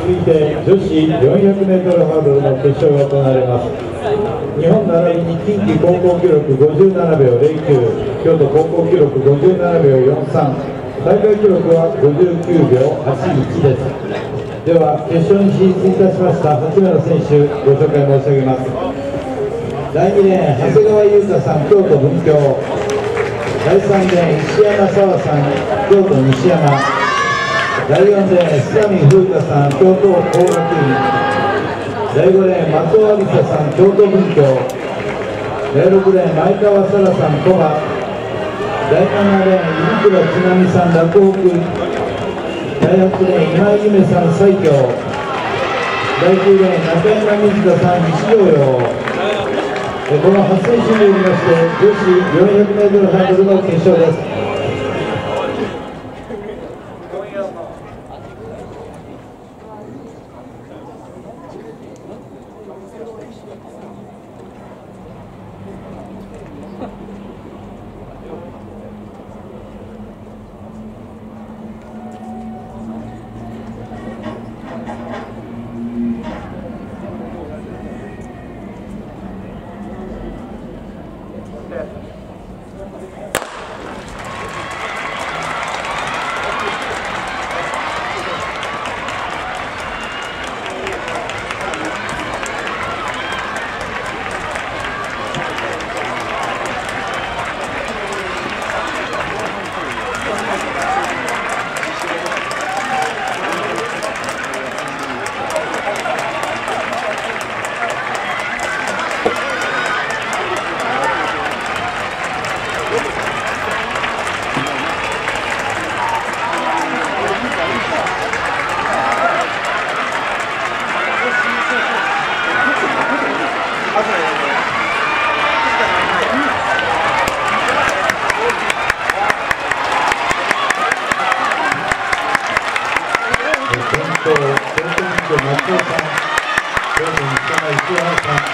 続いて女子 400m ハードルの決勝が行われます。日本並びに近畿高校記録57秒09、京都高校記録57秒43、大会記録は59秒81です。では決勝に進出いたしました8名の選手ご紹介申し上げます。第2レーン長谷川優太さん、京都文京。第3レーン石山沙和さん、京都西山。第4レーン須上風太さん、京都工学院。第5レーン松尾有沙さん、京都文京。第6レーン前川沙羅さん、古賀。第7レーン飯倉千奈美さん、洛北。第8レーン今井夢さん、西京。第9レーン中山水田さん、西条陽。この8選手によりまして女子 400m ハードルの決勝です。松尾さん、京都西山石原さん。